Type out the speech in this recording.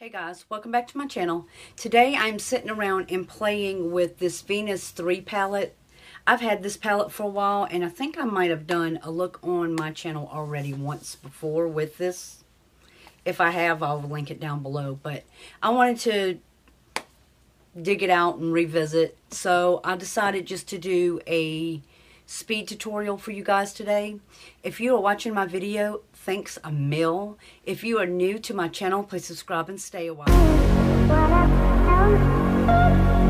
Hey guys, welcome back to my channel. Today I'm sitting around and playing with this Venus 3 palette. I've had this palette for a while and I think I might have done a look on my channel already once before with this. If I have, I'll link it down below. But I wanted to dig it out and revisit. So I decided just to do a speed tutorial for you guys today. If you are watching my video, thanks a mil. If you are new to my channel, please subscribe and stay a while.